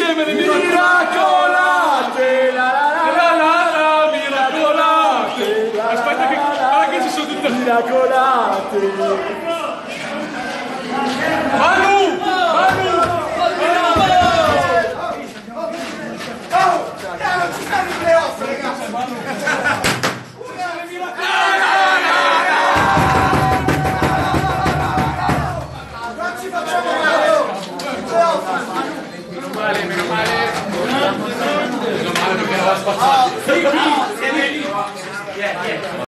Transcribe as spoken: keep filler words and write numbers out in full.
insieme le Miracolate, la la la la la la, miracolate. Aspetta che, guarda che ci sono tutte. miracolate. Manu! Manu! Non ci stanno i playoff, ragazzi. Non ci facciamo male. Meno male, meno male. Meno male perché era spazzato.